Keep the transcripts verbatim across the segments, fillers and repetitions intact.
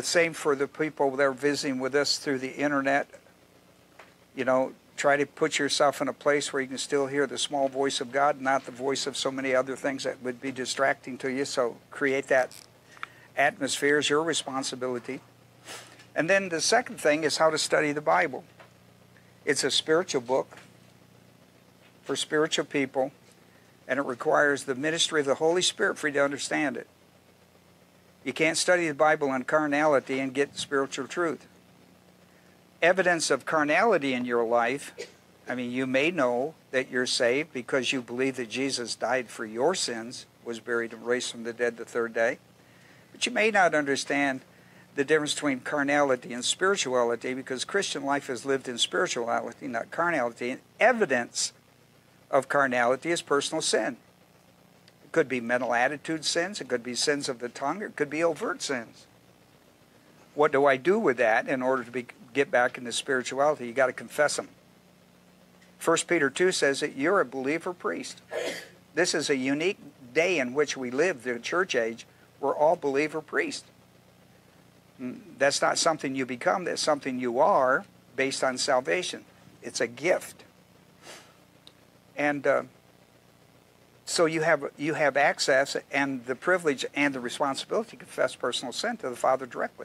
the same for the people that are visiting with us through the internet. You know, try to put yourself in a place where you can still hear the small voice of God, not the voice of so many other things that would be distracting to you. So create that atmosphere is your responsibility. And then the second thing is how to study the Bible. It's a spiritual book for spiritual people, and it requires the ministry of the Holy Spirit for you to understand it. You can't study the Bible in carnality and get spiritual truth. Evidence of carnality in your life, I mean, you may know that you're saved because you believe that Jesus died for your sins, was buried and raised from the dead the third day. But you may not understand the difference between carnality and spirituality, because Christian life is lived in spirituality, not carnality. And evidence of carnality is personal sin. It could be mental attitude sins, it could be sins of the tongue, it could be overt sins. What do I do with that in order to be, get back into spirituality? You got to confess them. First Peter two says that you're a believer priest. This is a unique day in which we live, the church age. We're all believer priests. That's not something you become, that's something you are based on salvation. It's a gift. And uh, so you have, you have access and the privilege and the responsibility to confess personal sin to the Father directly.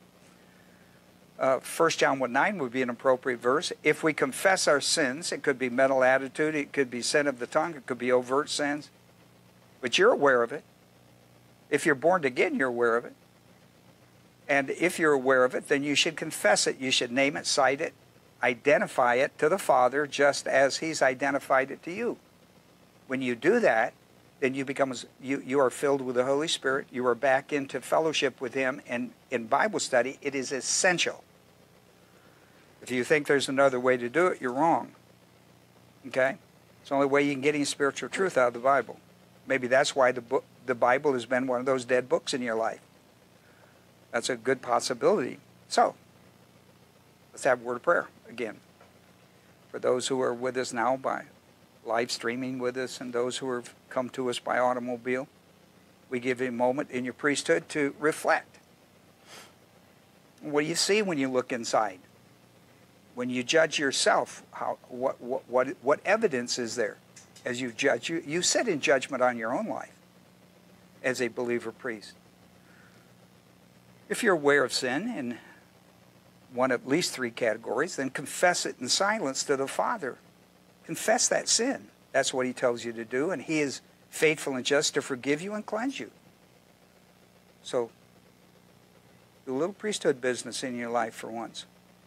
Uh, First John one nine would be an appropriate verse. If we confess our sins, it could be mental attitude, it could be sin of the tongue, it could be overt sins. But you're aware of it. If you're born again, you're aware of it. And if you're aware of it, then you should confess it. You should name it, cite it, identify it to the Father just as He's identified it to you. When you do that, then you become you, you are filled with the Holy Spirit. You are back into fellowship with Him. And in Bible study, it is essential. If you think there's another way to do it, you're wrong. Okay? It's the only way you can get any spiritual truth out of the Bible. Maybe that's why the book, the Bible has been one of those dead books in your life. That's a good possibility. So, let's have a word of prayer again. For those who are with us now by live streaming with us and those who have come to us by automobile, we give you a moment in your priesthood to reflect. What do you see when you look inside? When you judge yourself, how, what, what, what, what evidence is there as you judge? You, you sit in judgment on your own life as a believer priest. If you're aware of sin in one of at least three categories, then confess it in silence to the Father. Confess that sin. That's what He tells you to do, and He is faithful and just to forgive you and cleanse you. So, do a little priesthood business in your life for once.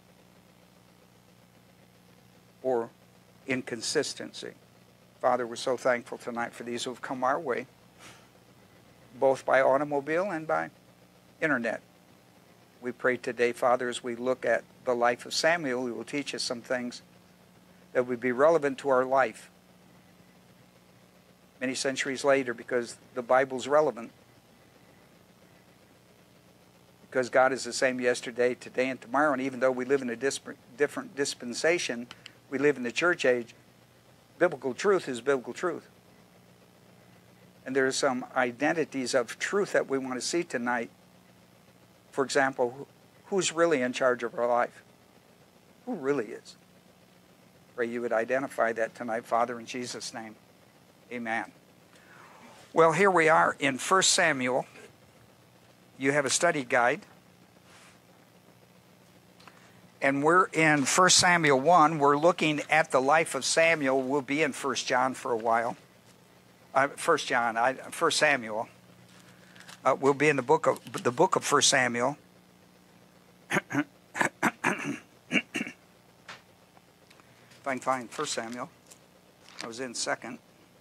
Or inconsistency. Father, we're so thankful tonight for these who have come our way, both by automobile and by internet. We pray today, Father, as we look at the life of Samuel, He will teach us some things that would be relevant to our life many centuries later, because the Bible's relevant. Because God is the same yesterday, today, and tomorrow, and even though we live in a different dispensation, we live in the church age, biblical truth is biblical truth. And there are some identities of truth that we want to see tonight. For example, who's really in charge of our life? Who really is? Pray you would identify that tonight, Father, in Jesus' name. Amen. Well, here we are in First Samuel. You have a study guide. And we're in First Samuel one. We're looking at the life of Samuel. We'll be in First John for a while. Uh, First John, I, First Samuel. Uh, we'll be in the book of the book of First Samuel. If I can find First Samuel, I was in Second.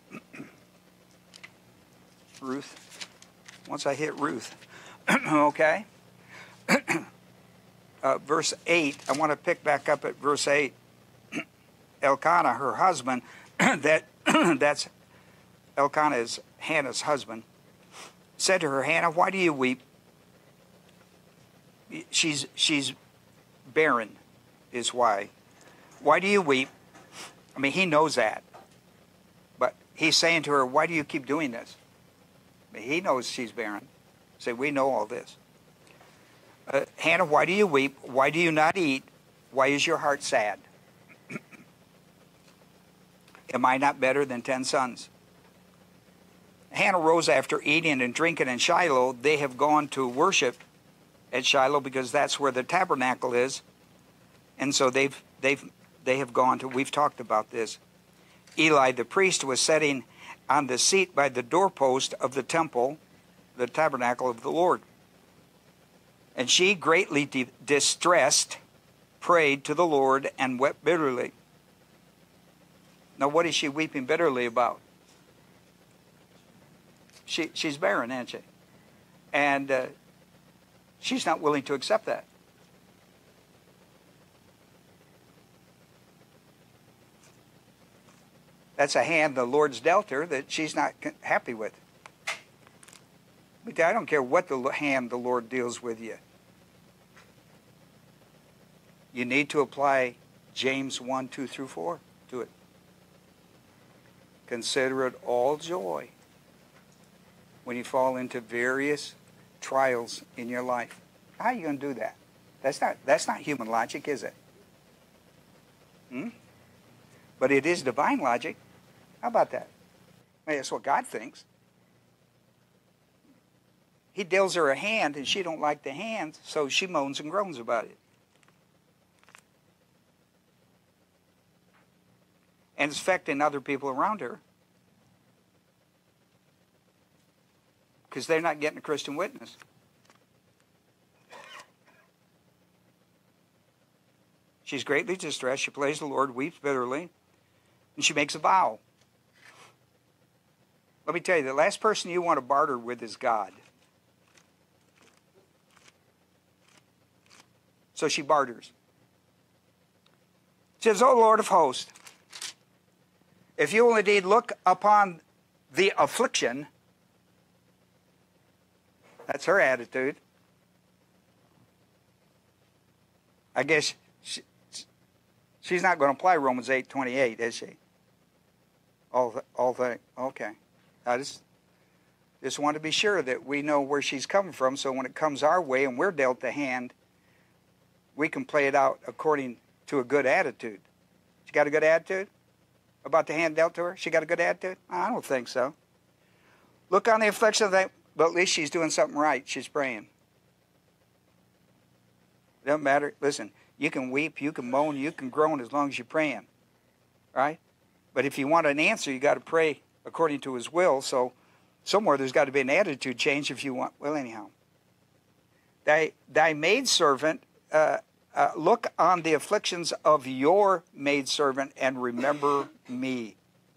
Ruth. Once I hit Ruth, okay. uh, verse eight. I want to pick back up at verse eight. Elkanah, her husband, that that's Elkanah is Hannah's husband, said to her, Hannah, why do you weep? She's she's barren, is why. Why do you weep? I mean, he knows that. But he's saying to her, why do you keep doing this? I mean, he knows she's barren. Say, we know all this. Uh, Hannah, why do you weep? Why do you not eat? Why is your heart sad? Am I not better than ten sons? Hannah rose after eating and drinking in Shiloh. They have gone to worship at Shiloh because that's where the tabernacle is. And so they've, they've, they have gone to, we've talked about this. Eli the priest was sitting on the seat by the doorpost of the temple, the tabernacle of the Lord. And she, greatly de- distressed, prayed to the Lord and wept bitterly. Now, what is she weeping bitterly about? She, she's barren, isn't she? And uh, she's not willing to accept that. That's a hand the Lord's dealt her that she's not happy with. But I don't care what the hand the Lord deals with you. You need to apply James one, two through four to it. Consider it all joy when you fall into various trials in your life. How are you going to do that? That's not, that's not human logic, is it? Hmm? But it is divine logic. How about that? I mean, that's what God thinks. He deals her a hand, and she don't like the hand, so she moans and groans about it. And it's affecting other people around her. Because they're not getting a Christian witness. She's greatly distressed. She prays the Lord, weeps bitterly, and she makes a vow. Let me tell you, the last person you want to barter with is God. So she barters. She says, O Lord of hosts, if you will indeed look upon the affliction, that's her attitude. I guess she, she's not going to apply Romans eight twenty-eight, is she? All the, all the, okay. I just, just want to be sure that we know where she's coming from, so when it comes our way and we're dealt the hand, we can play it out according to a good attitude. She got a good attitude about the hand dealt to her? She got a good attitude? I don't think so. Look on the affliction of that, but at least she's doing something right. She's praying. It doesn't matter. Listen, you can weep, you can moan, you can groan as long as you're praying. Right? But if you want an answer, you got to pray according to his will. So somewhere there's got to be an attitude change if you want. Well, anyhow. Thy, thy maidservant, uh, uh, look on the afflictions of your maidservant and remember me.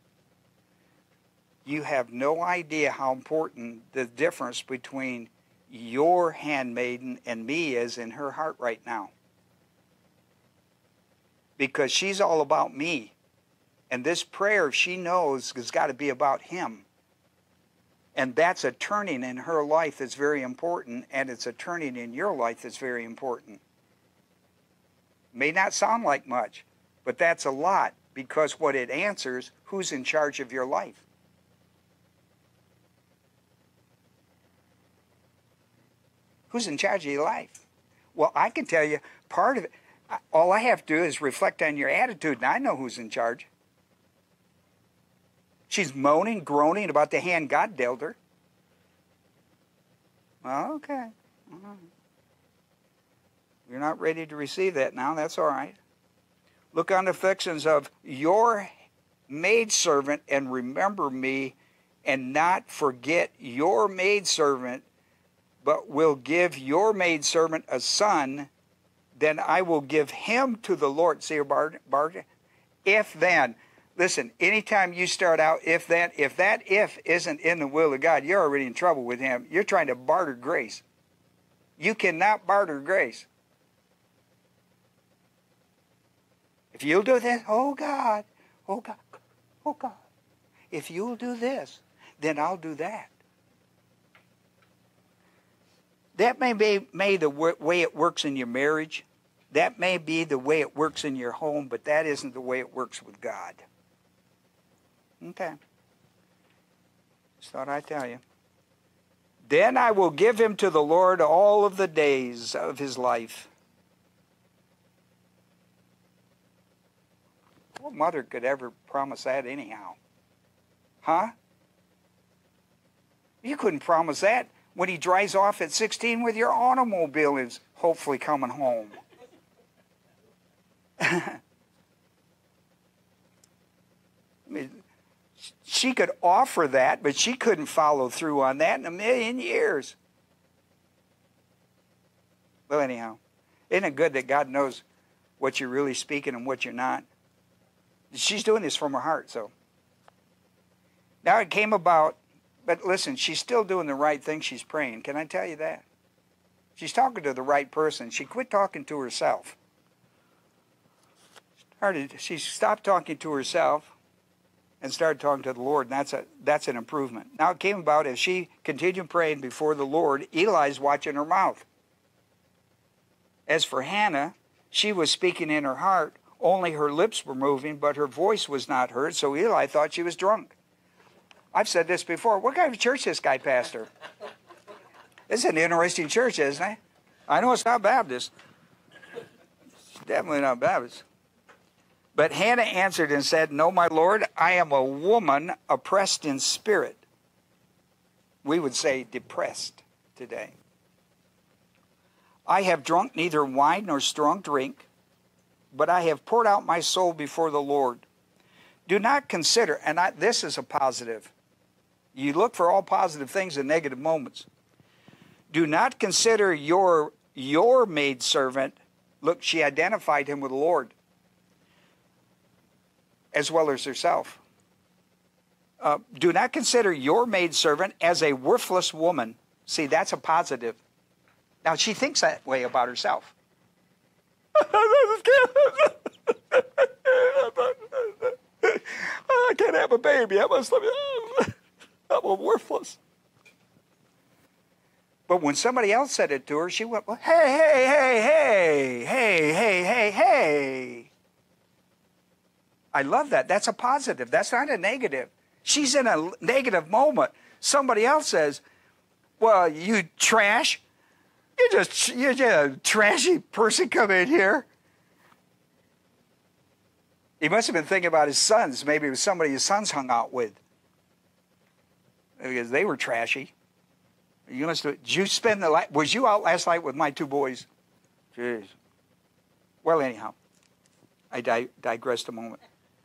You have no idea how important the difference between your handmaiden and me is in her heart right now. Because she's all about me. And this prayer, she knows, has got to be about him. And that's a turning in her life that's very important, and it's a turning in your life that's very important. May not sound like much, but that's a lot, because what it answers, who's in charge of your life? Who's in charge of your life? Well, I can tell you, part of it, all I have to do is reflect on your attitude, and I know who's in charge. She's moaning, groaning about the hand God dealt her. Well, okay. You're not ready to receive that now. That's all right. Look on the afflictions of your maidservant and remember me, and not forget your maidservant, but will give your maidservant a son, then I will give him to the Lord. See your bargain? If then. Listen, anytime you start out, if that, if that if isn't in the will of God, you're already in trouble with him. You're trying to barter grace. You cannot barter grace. If you'll do this, oh God, oh God, oh God. If you'll do this, then I'll do that. That may be may the way it works in your marriage. That may be the way it works in your home, but that isn't the way it works with God. Okay. Just thought I'd tell you. Then I will give him to the Lord all of the days of his life. What mother could ever promise that anyhow? Huh? You couldn't promise that when he drives off at sixteen with your automobile and is hopefully coming home. I mean, she could offer that, but she couldn't follow through on that in a million years. Well, anyhow, isn't it good that God knows what you're really speaking and what you're not? She's doing this from her heart, so. Now it came about, but listen, she's still doing the right thing. She's praying. Can I tell you that? She's talking to the right person. She quit talking to herself. Started, she stopped talking to herself and started talking to the Lord, and that's, a, that's an improvement. Now it came about as she continued praying before the Lord, Eli's watching her mouth. As for Hannah, she was speaking in her heart. Only her lips were moving, but her voice was not heard, so Eli thought she was drunk. I've said this before. What kind of church is this guy pastor? It's an interesting church, isn't it? I know it's not Baptist. It's definitely not Baptist. But Hannah answered and said, No, my Lord, I am a woman oppressed in spirit. We would say depressed today. I have drunk neither wine nor strong drink, but I have poured out my soul before the Lord. Do not consider, and I, this is a positive. You look for all positive things in negative moments. Do not consider your, your maidservant. Look, she identified him with the Lord, as well as herself. Uh, do not consider your maidservant as a worthless woman. See, that's a positive. Now, she thinks that way about herself. I can't have a baby. I must have, I'm worthless. But when somebody else said it to her, she went, well, hey, hey, hey, hey, hey, hey, hey, hey. I love that. That's a positive. That's not a negative. She's in a negative moment. Somebody else says, well, you trash. You're just, you're just a trashy person coming in here. He must have been thinking about his sons. Maybe it was somebody his sons hung out with, because they were trashy. You must have, did you spend the night, was you out last night with my two boys? Jeez. Well, anyhow, I di digressed a moment.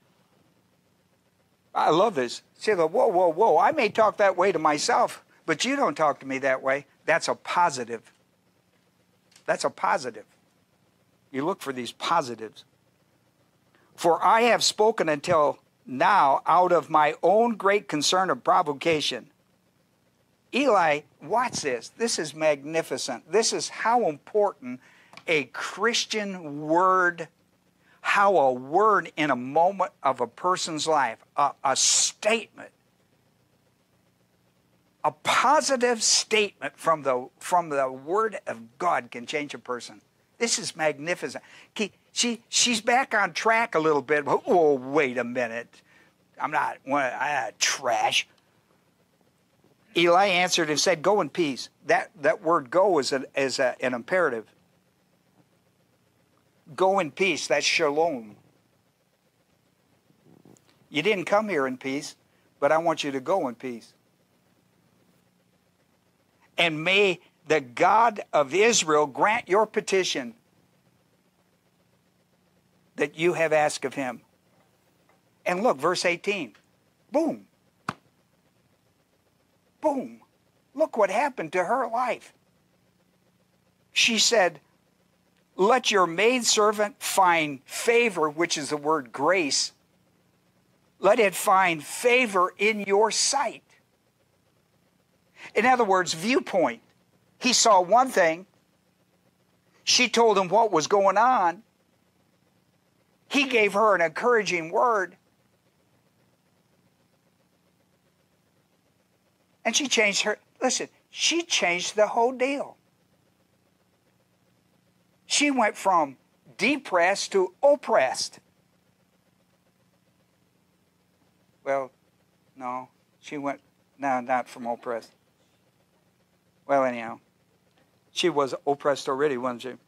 I love this. Say, whoa, whoa, whoa, I may talk that way to myself, but you don't talk to me that way. That's a positive. That's a positive. You look for these positives. For I have spoken until now out of my own great concern of provocation. Eli, watch this. This is magnificent. This is how important a Christian word, how a word in a moment of a person's life, a, a statement, a positive statement from the, from the Word of God can change a person. This is magnificent. She, she's back on track a little bit. Oh, wait a minute. I'm not, I'm not trash. Eli answered and said, go in peace. That, that word go is, a, is a, an imperative. Go in peace. That's shalom. You didn't come here in peace, but I want you to go in peace. And may the God of Israel grant your petition that you have asked of him. And look, verse eighteen. Boom. Boom. Look what happened to her life. She said, let your maidservant find favor, which is the word grace. Let it find favor in your sight. In other words, viewpoint. He saw one thing. She told him what was going on. He gave her an encouraging word. And she changed her, listen, she changed the whole deal. She went from depressed to oppressed. Well, no, she went, no, not from oppressed. Well, anyhow, she was oppressed already, wasn't she?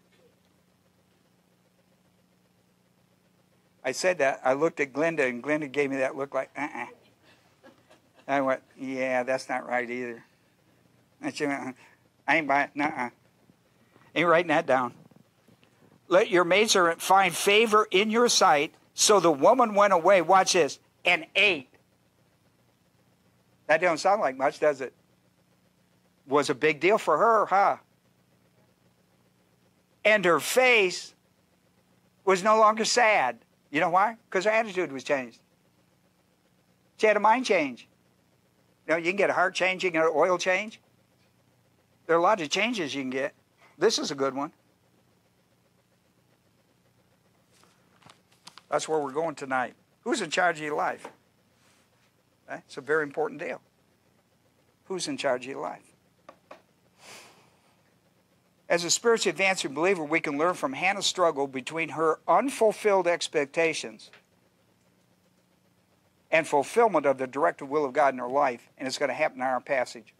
I said that. I looked at Glenda, and Glenda gave me that look like, uh-uh. I went, yeah, that's not right either. And she went, I ain't buying, nuh-uh. Ain't writing that down. Let your maidservant find favor in your sight. So the woman went away, watch this, and ate. That don't sound like much, does it? Was a big deal for her, huh? And her face was no longer sad. You know why? Because her attitude was changed. She had a mind change. You know, you can get a heart change, you can get an oil change. There are a lot of changes you can get. This is a good one. That's where we're going tonight. Who's in charge of your life? Okay? It's a very important deal. Who's in charge of your life? As a spiritually advancing believer, we can learn from Hannah's struggle between her unfulfilled expectations and fulfillment of the directed will of God in her life, and it's going to happen in our passage.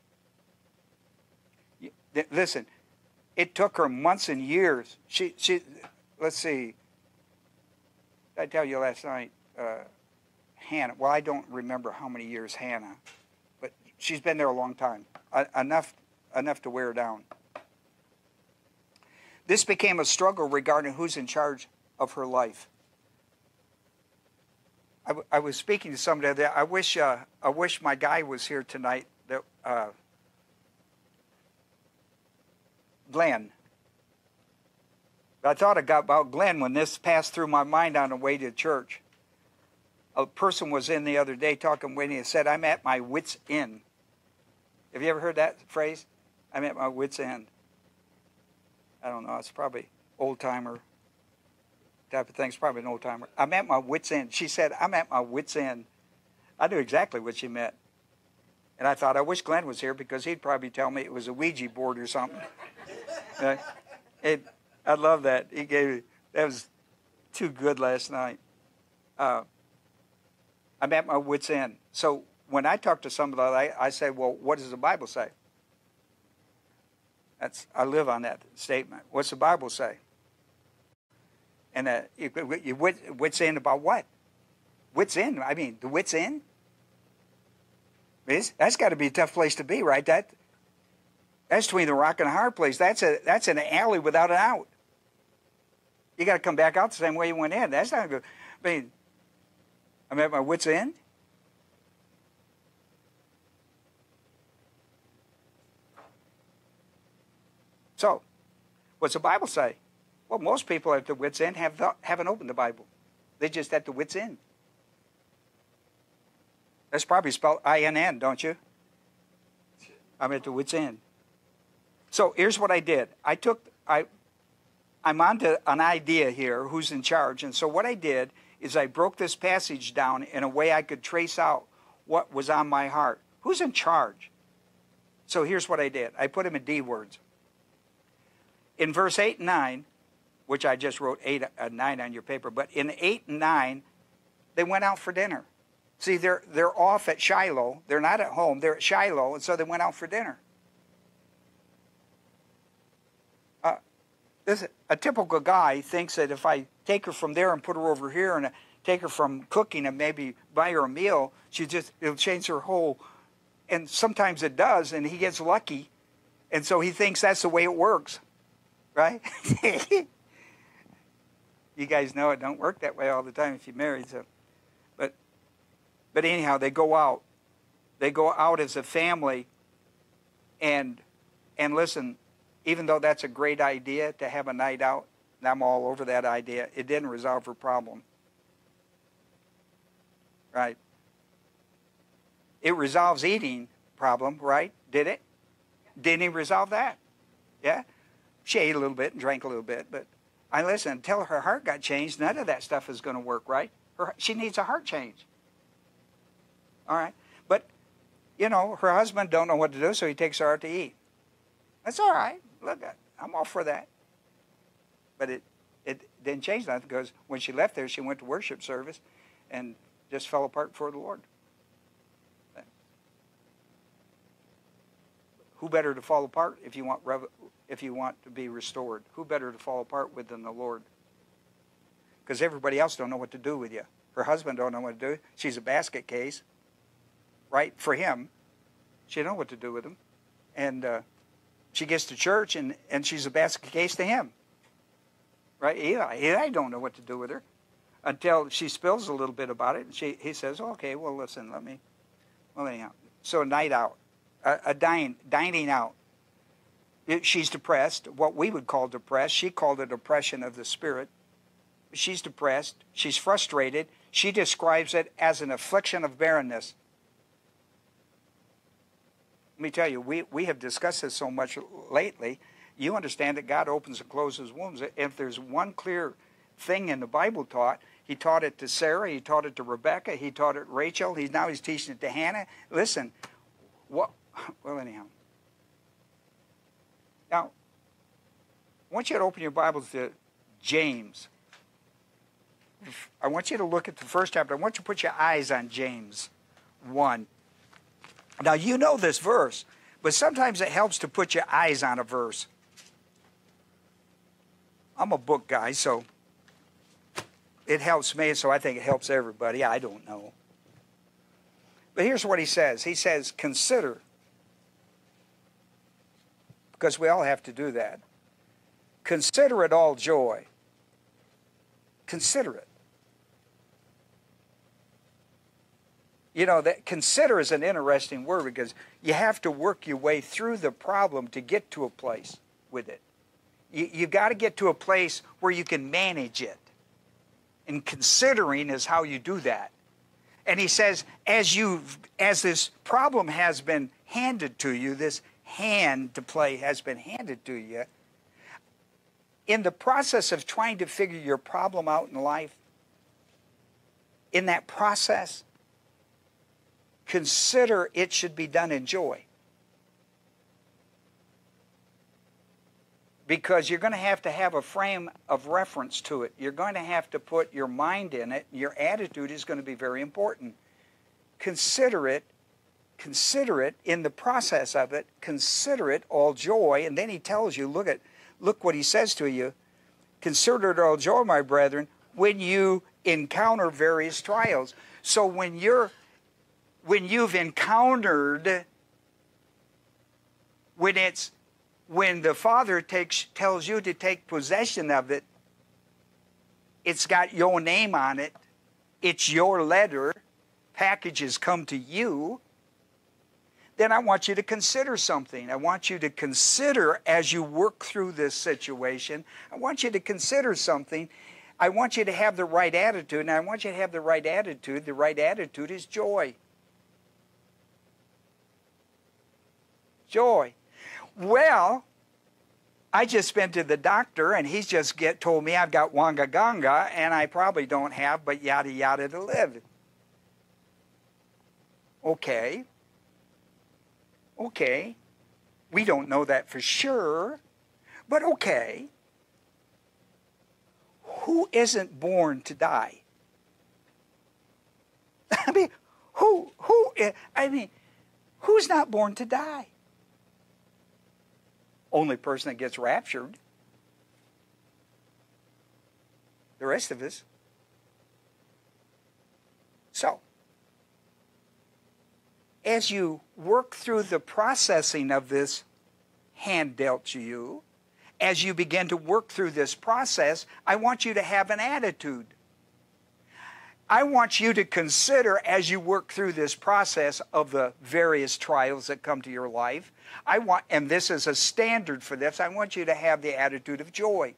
Listen, it took her months and years. She, she, let's see. Did I tell you last night, uh, Hannah, well, I don't remember how many years Hannah, but she's been there a long time, uh, enough, enough to wear her down. This became a struggle regarding who's in charge of her life. I, w I was speaking to somebody there. I wish, uh, I wish my guy was here tonight. That uh, Glenn. I thought about Glenn when this passed through my mind on the way to church. A person was in the other day talking with me and said, "I'm at my wit's end." Have you ever heard that phrase? I'm at my wit's end. I don't know. It's probably old-timer type of thing. It's probably an old-timer. I'm at my wit's end. She said, "I'm at my wit's end." I knew exactly what she meant. And I thought, I wish Glenn was here because he'd probably tell me it was a Ouija board or something. uh, it, I love that. He gave that was too good last night. Uh, I'm at my wit's end. So when I talk to somebody, I, I say, well, what does the Bible say? That's, I live on that statement. What's the Bible say? And uh, you, you wit, wit's end about what? Wit's end. I mean, the wit's end? Is that's got to be a tough place to be, right? That that's between the rock and a hard place. That's a that's an alley without an out. You got to come back out the same way you went in. That's not good. I mean, I'm at my wit's end. So, what's the Bible say? Well, most people at the wit's end have the, haven't opened the Bible. They're just at the wit's end. That's probably spelled I N N, don't you? I'm at the wit's end. So here's what I did. I took, I, I'm onto an idea here, who's in charge. And so what I did is I broke this passage down in a way I could trace out what was on my heart. Who's in charge? So here's what I did. I put them in D words. In verse eight and nine, which I just wrote eight, uh, nine on your paper, but in eight and nine, they went out for dinner. See, they're, they're off at Shiloh. They're not at home. They're at Shiloh, and so they went out for dinner. Uh, this, a typical guy thinks that if I take her from there and put her over here and take her from cooking and maybe buy her a meal, she just, it'll change her whole, and sometimes it does, and he gets lucky, and so he thinks that's the way it works, right? You guys know it don't work that way all the time if you're married, so. But, but anyhow, they go out. They go out as a family, and, and listen, even though that's a great idea to have a night out, and I'm all over that idea, it didn't resolve her problem. Right? It resolves eating problem, right? Did it? Didn't he resolve that? Yeah? She ate a little bit and drank a little bit, but I listen, until her heart got changed, none of that stuff is going to work, right? Her, she needs a heart change. All right? But, you know, her husband don't know what to do, so he takes her out to eat. That's all right. Look, I'm all for that. But it, it didn't change nothing because when she left there, she went to worship service and just fell apart before the Lord. Who better to fall apart if you want rev if you want to be restored? Who better to fall apart with than the Lord? Because everybody else don't know what to do with you. Her husband don't know what to do. She's a basket case, right? For him, she don't know what to do with him. And uh, she gets to church, and, and she's a basket case to him. Right? Eli, Eli don't know what to do with her until she spills a little bit about it. And she, he says, okay, well, listen, let me, well, anyhow. So a night out, a, a dine, dining out. It, she's depressed, what we would call depressed. She called it oppression of the spirit. She's depressed. She's frustrated. She describes it as an affliction of barrenness. Let me tell you, we, we have discussed this so much lately. You understand that God opens and closes wombs. If there's one clear thing in the Bible taught, he taught it to Sarah, he taught it to Rebecca, he taught it to Rachel, he's, now he's teaching it to Hannah. Listen, what, well anyhow. Now, I want you to open your Bibles to James. I want you to look at the first chapter. I want you to put your eyes on James one. Now, you know this verse, but sometimes it helps to put your eyes on a verse. I'm a book guy, so it helps me, so I think it helps everybody. I don't know. But here's what he says. He says, consider, because we all have to do that. Consider it all joy. Consider it. You know, that consider is an interesting word because you have to work your way through the problem to get to a place with it. You, you got to get to a place where you can manage it. And considering is how you do that. And he says, as you, as this problem has been handed to you, this hand to play has been handed to you, in the process of trying to figure your problem out in life, in that process, consider it should be done in joy. Because you're going to have to have a frame of reference to it. You're going to have to put your mind in it. Your attitude is going to be very important. Consider it, consider it in the process of it, consider it all joy. And then he tells you, look at, look what he says to you. Consider it all joy, my brethren, when you encounter various trials. So when you're, when you've encountered, when it's, when the Father takes, tells you to take possession of it, it's got your name on it, it's your letter, packages come to you, then I want you to consider something. I want you to consider as you work through this situation, I want you to consider something. I want you to have the right attitude, and I want you to have the right attitude. The right attitude is joy. Joy. Well, I just been to the doctor, and he's just get told me I've got wanga ganga, and I probably don't have, but yada yada to live. Okay. Okay. We don't know that for sure, but okay. Who isn't born to die? I mean, who, who, I mean, who's not born to die? Only person that gets raptured. The rest of us. So, as you work through the processing of this hand dealt to you, as you begin to work through this process, I want you to have an attitude. I want you to consider as you work through this process of the various trials that come to your life, I want, and this is a standard for this, I want you to have the attitude of joy.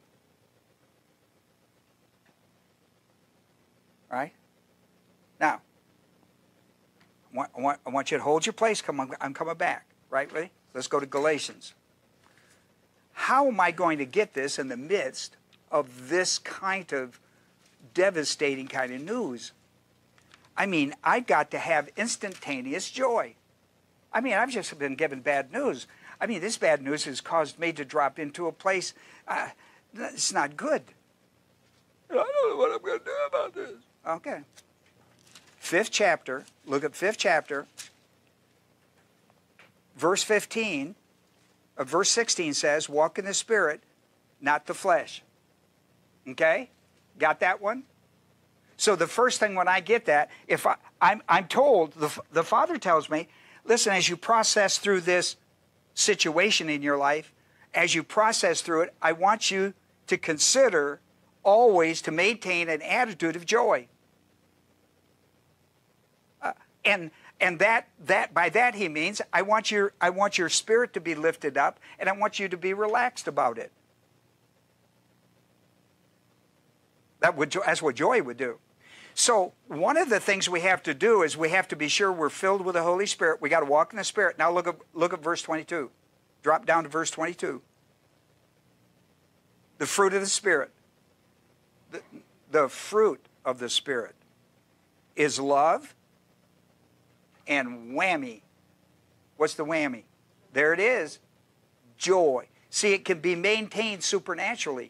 Right? Now, I want, I want, I want you to hold your place. Come on, I'm coming back. Right? Ready? Let's go to Galatians. How am I going to get this in the midst of this kind of devastating kind of news? I mean, I've got to have instantaneous joy. I mean, I've just been given bad news. I mean, this bad news has caused me to drop into a place, uh, it's not good. I don't know what I'm going to do about this. Okay. Fifth chapter, look at fifth chapter, verse fifteen. Uh, verse sixteen says, walk in the Spirit, not the flesh. Okay? Got that one? So the first thing when I get that, if I, I'm, I'm told, the, the Father tells me, listen, as you process through this situation in your life, as you process through it, I want you to consider always to maintain an attitude of joy. Uh, and and that that by that he means I want your I want your spirit to be lifted up, and I want you to be relaxed about it. That would that's what joy would do. So one of the things we have to do is we have to be sure we're filled with the Holy Spirit. We got to walk in the Spirit. Now look at look at verse twenty-two. Drop down to verse twenty-two. The fruit of the Spirit. The, the fruit of the Spirit is love and whammy. What's the whammy? There it is. Joy. See, it can be maintained supernaturally.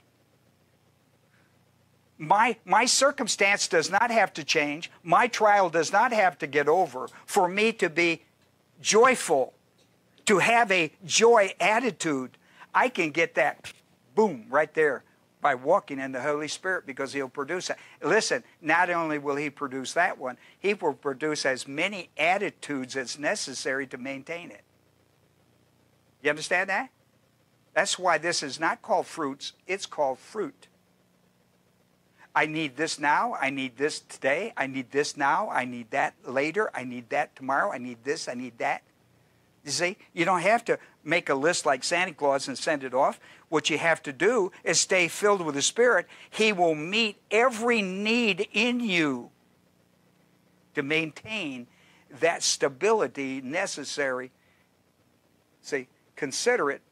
My, my circumstance does not have to change. My trial does not have to get over for me to be joyful, to have a joy attitude. I can get that, boom, right there by walking in the Holy Spirit, because He'll produce that. Listen, not only will He produce that one, He will produce as many attitudes as necessary to maintain it. You understand that? That's why this is not called fruits, it's called fruit. I need this now, I need this today, I need this now, I need that later, I need that tomorrow, I need this, I need that. You see, you don't have to make a list like Santa Claus and send it off. What you have to do is stay filled with the Spirit. He will meet every need in you to maintain that stability necessary. See, consider it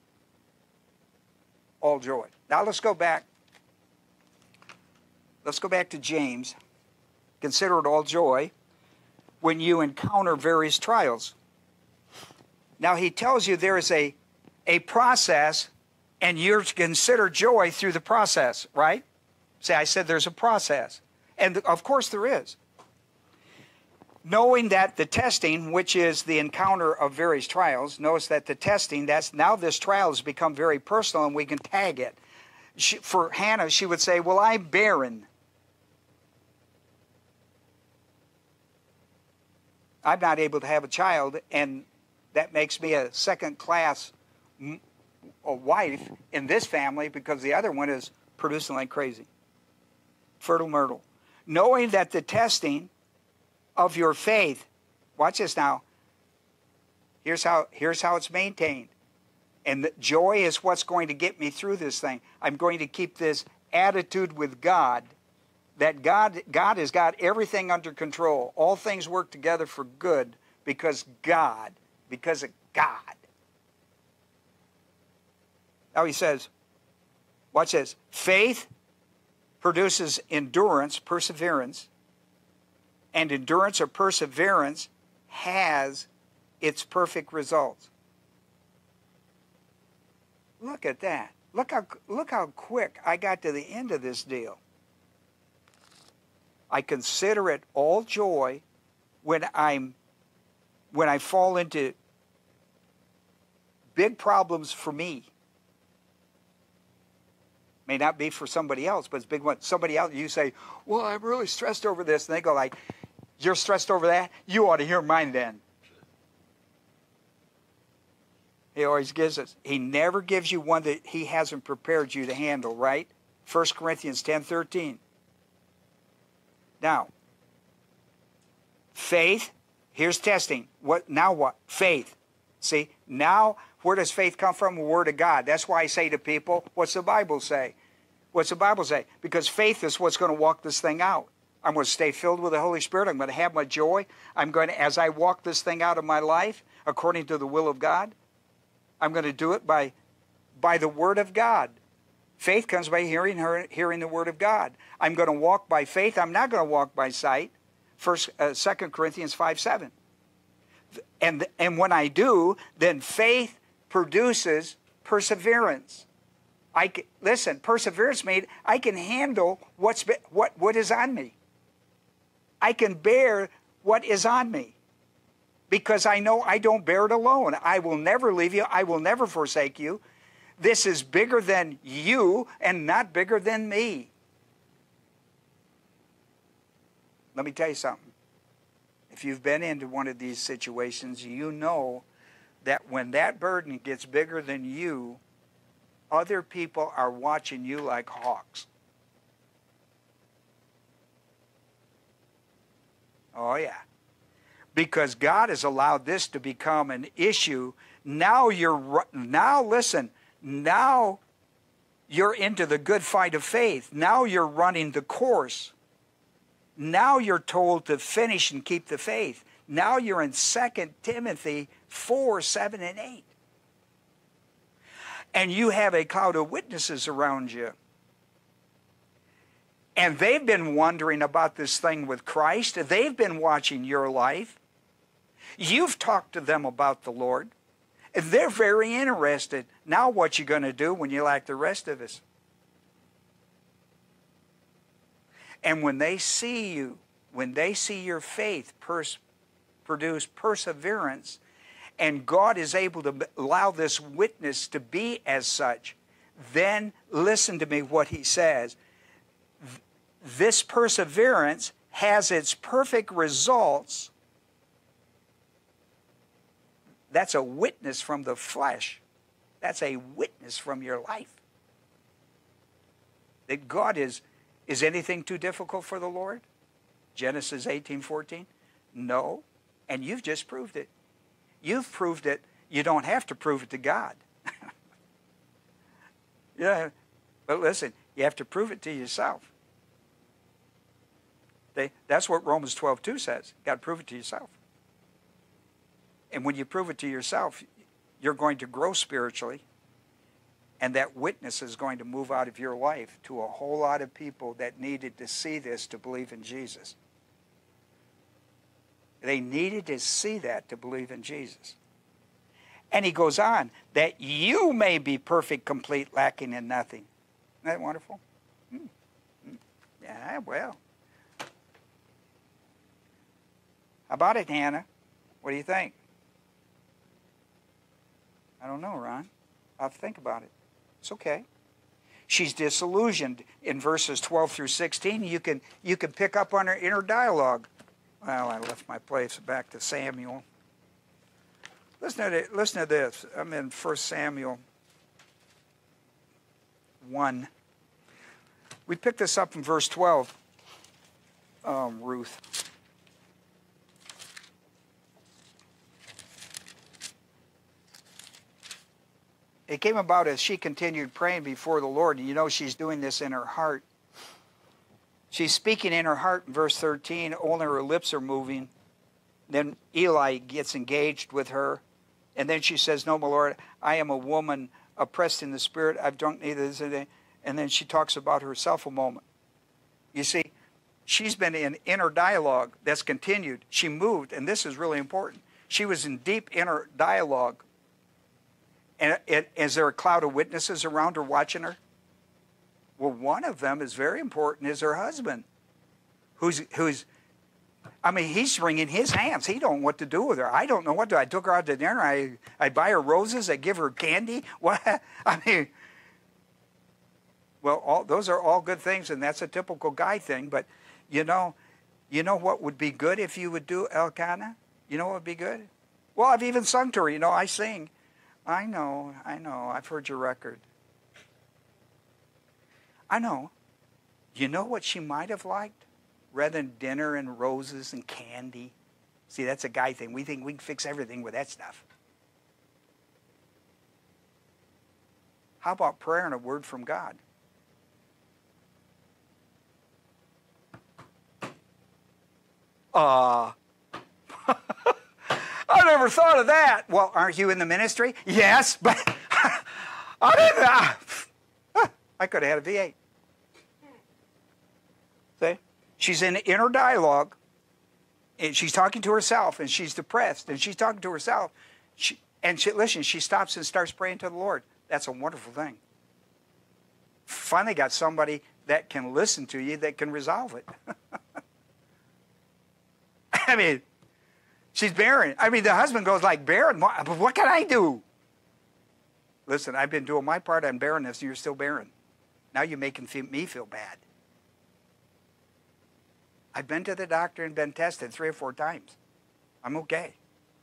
all joy. Now let's go back. Let's go back to James. Consider it all joy when you encounter various trials. Now he tells you there is a, a process, and you're to consider joy through the process, right? See, I said there's a process. And of course there is. Knowing that the testing, which is the encounter of various trials, notice that the testing, that's now this trial has become very personal, and we can tag it. She, for Hannah, she would say, well, I'm barren. I'm not able to have a child, and that makes me a second-class a wife in this family, because the other one is producing like crazy. Fertile myrtle. Knowing that the testing of your faith, watch this now, here's how, here's how it's maintained. And the joy is what's going to get me through this thing. I'm going to keep this attitude with God, that God, God has got everything under control. All things work together for good because God, because of God. Now he says, watch this, faith produces endurance, perseverance, and endurance or perseverance has its perfect results. Look at that. Look how, look how quick I got to the end of this deal. I consider it all joy when I'm when I fall into big problems for me. May not be for somebody else, but it's big one. Somebody else, you say, well, I'm really stressed over this. And they go like, you're stressed over that? You ought to hear mine then. He always gives us. He never gives you one that he hasn't prepared you to handle, right? First Corinthians ten thirteen. Now, faith, here's testing. What now what? Faith. See, now where does faith come from? The Word of God. That's why I say to people, what's the Bible say? What's the Bible say? Because faith is what's going to walk this thing out. I'm going to stay filled with the Holy Spirit. I'm going to have my joy. I'm going to, as I walk this thing out of my life, according to the will of God, I'm going to do it by, by the Word of God. Faith comes by hearing, hearing the Word of God. I'm going to walk by faith. I'm not going to walk by sight. First, uh, Second Corinthians five seven. And, and when I do, then faith produces perseverance. I can, listen, perseverance means I can handle what's been, what, what is on me. I can bear what is on me because I know I don't bear it alone. I will never leave you. I will never forsake you. This is bigger than you and not bigger than me. Let me tell you something. If you've been into one of these situations, you know that when that burden gets bigger than you, other people are watching you like hawks. Oh, yeah. Because God has allowed this to become an issue. Now you're, now listen, now you're into the good fight of faith. Now you're running the course. Now you're told to finish and keep the faith. Now you're in Second Timothy four, seven, and eight. And you have a cloud of witnesses around you. And they've been wondering about this thing with Christ. They've been watching your life. You've talked to them about the Lord. And they're very interested. Now what you going to do when you're like the rest of us? And when they see you, when they see your faith pers produce perseverance, and God is able to allow this witness to be as such, then listen to me what he says. This perseverance has its perfect results. That's a witness from the flesh. That's a witness from your life. That God is, is anything too difficult for the Lord? Genesis eighteen fourteen? No. And you've just proved it. You've proved it. You don't have to prove it to God. Yeah, but listen, you have to prove it to yourself. They, that's what Romans twelve two says. You've got to prove it to yourself. And when you prove it to yourself, you're going to grow spiritually, and that witness is going to move out of your life to a whole lot of people that needed to see this to believe in Jesus. They needed to see that to believe in Jesus. And he goes on, that you may be perfect, complete, lacking in nothing. Isn't that wonderful? Hmm. Yeah, well. How about it, Hannah? What do you think? I don't know, Ron. I'll have to think about it. It's okay. She's disillusioned. In verses twelve through sixteen, you can, you can pick up on her inner dialogue. Well, I left my place back to Samuel. Listen to, listen to this. I'm in First Samuel one. We picked this up in verse twelve, um, Ruth. It came about as she continued praying before the Lord. And you know she's doing this in her heart. She's speaking in her heart in verse thirteen. Only her lips are moving. Then Eli gets engaged with her. And then she says, no, my Lord, I am a woman oppressed in the spirit. I've drunk neither this nor that. And then she talks about herself a moment. You see, she's been in inner dialogue that's continued. She moved, and this is really important. She was in deep inner dialogue. And it, is there a cloud of witnesses around her watching her? Well, one of them is very important, is her husband, who's, who's I mean, he's wringing his hands. He don't know what to do with her. I don't know what to do. I took her out to dinner. I, I buy her roses. I give her candy. What? I mean, well, all, those are all good things, and that's a typical guy thing. But, you know, you know what would be good if you would do Elkanah? You know what would be good? Well, I've even sung to her. You know, I sing. I know, I know. I've heard your record. I know. You know what she might have liked? Rather than dinner and roses and candy. See, that's a guy thing. We think we can fix everything with that stuff. How about prayer and a word from God? Uh, I never thought of that. Well, aren't you in the ministry? Yes, but I didn't. Uh, I could have had a V eight. See? She's in inner dialogue, and she's talking to herself, and she's depressed, and she's talking to herself. She, and she, listen, she stops and starts praying to the Lord. That's a wonderful thing. Finally got somebody that can listen to you that can resolve it. I mean, She's barren. I mean, the husband goes like, barren? What, what can I do? Listen, I've been doing my part on barrenness, and you're still barren. Now you're making me feel bad. I've been to the doctor and been tested three or four times. I'm okay.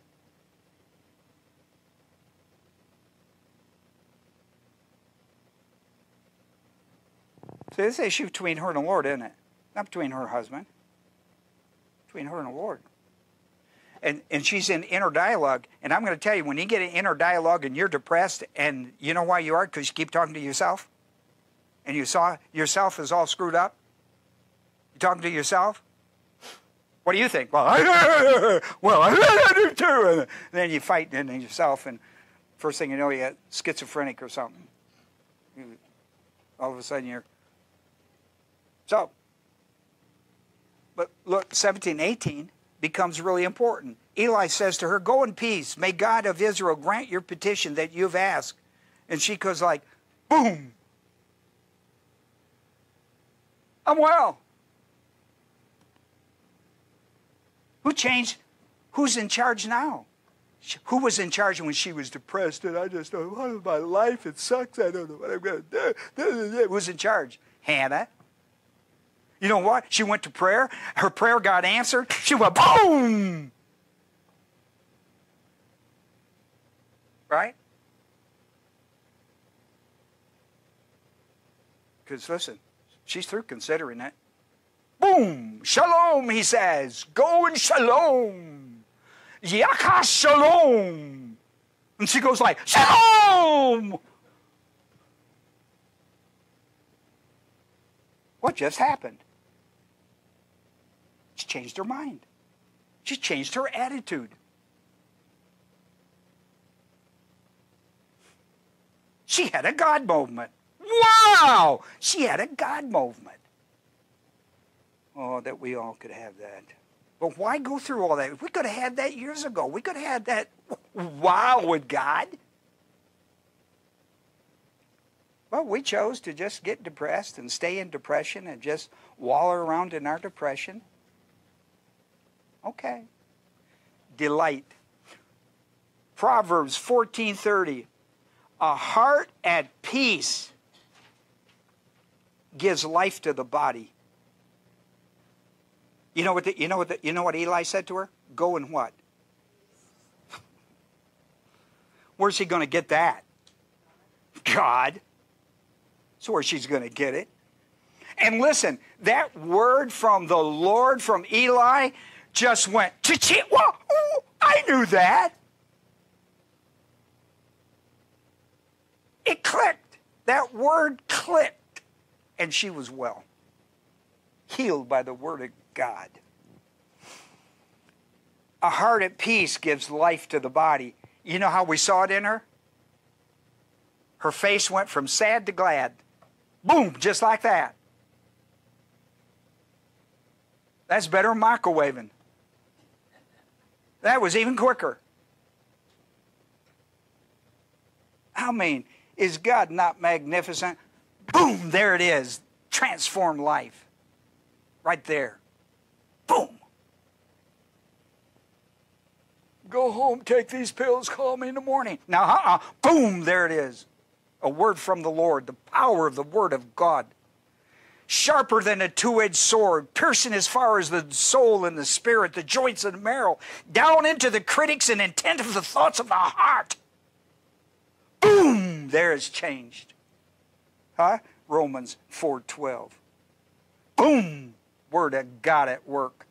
So this issue between her and the Lord, isn't it? Not between her and her husband. Between her and the Lord. And, and she's in inner dialogue. And I'm going to tell you, when you get in inner dialogue and you're depressed, and you know why you are? Because you keep talking to yourself. And you saw yourself is all screwed up. You talking to yourself? What do you think? Well, I, well, I do too. And then you fight in yourself, and first thing you know, you got schizophrenic or something. You, all of a sudden, you're so. But look, seventeen, eighteen becomes really important. Eli says to her, "Go in peace. May God of Israel grant your petition that you've asked." And she goes like, "Boom! I'm well." Who changed? Who's in charge now? Who was in charge when she was depressed? And I just don't know, what is my life? It sucks. I don't know what I'm going to do. Who's in charge? Hannah. You know what? She went to prayer. Her prayer got answered. She went boom. Right? Because listen, she's through considering it. Boom! Shalom, he says. Go in shalom. Yaka shalom. And she goes like, shalom! What just happened? She changed her mind. She changed her attitude. She had a God movement. Wow! She had a God movement. Oh, that we all could have that. But why go through all that? We could have had that years ago. We could have had that wow with God. Well, we chose to just get depressed and stay in depression and just wallow around in our depression. Okay. Delight. Proverbs fourteen thirty. A heart at peace gives life to the body. You know what? The, you know what? The, you know what Eli said to her? Go and what? Where's he going to get that? God. So where she's going to get it. And listen, that word from the Lord, from Eli, just went, cha-chi, well, ooh, I knew that. It clicked. That word clicked. And she was well. Healed by the word of God. A heart at peace gives life to the body. You know how we saw it in her? Her face went from sad to glad. Boom, just like that. That's better than microwaving. That was even quicker. I mean, is God not magnificent? Boom, there it is. Transformed life. Right there. Boom. Go home, take these pills, call me in the morning. Now, uh-uh. Boom, there it is. A word from the Lord, the power of the word of God. Sharper than a two-edged sword, piercing as far as the soul and the spirit, the joints and the marrow, down into the critics and intent of the thoughts of the heart. Boom, there it's changed. Huh? Romans four twelve. Boom, word of God at work.